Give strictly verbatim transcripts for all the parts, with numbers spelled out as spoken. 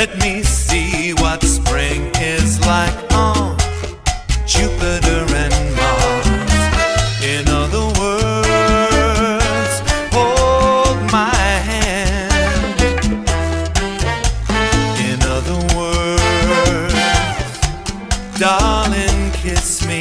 Let me see what spring is like on Jupiter and Mars. In other words, hold my hand. In other words, darling, kiss me.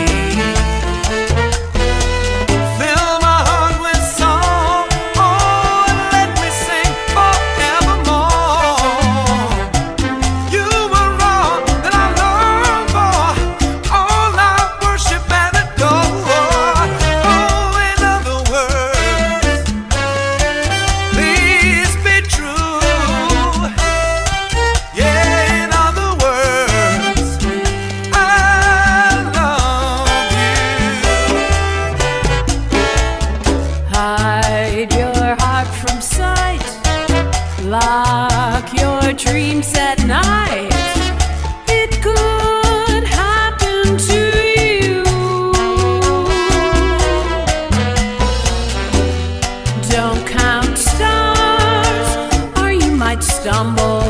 Hide your heart from sight, lock your dreams at night. It could happen to you. Don't count stars or you might stumble.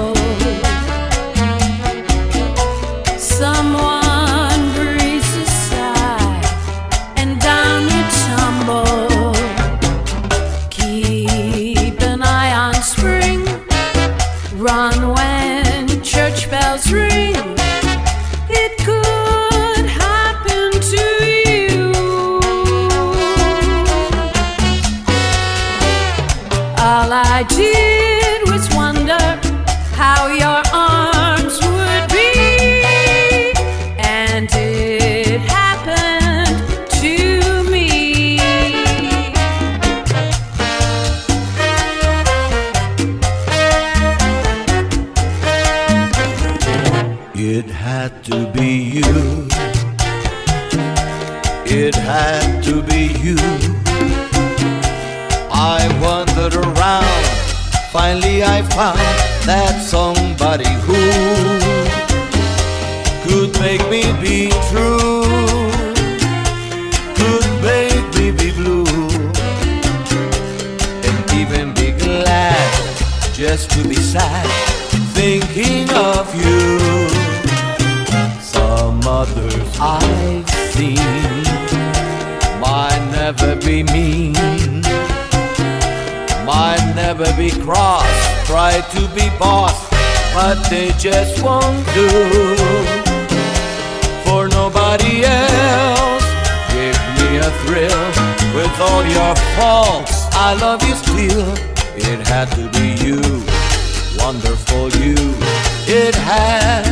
Someone breathes a sigh and down you tumble. Run when church bells ring. It could happen to you. All I did was wonder how your arms would be, and it happened to me. It had to be you. It had to be you. I wandered around. Finally I found that somebody who could make me be true, could make me be blue, and even be glad just to be sad thinking of you. Some others I've seen might never be mean, might never be cross, try to be boss, but they just won't do. For nobody else gave me a thrill. With all your faults, I love you still. It had to be you, wonderful you. It had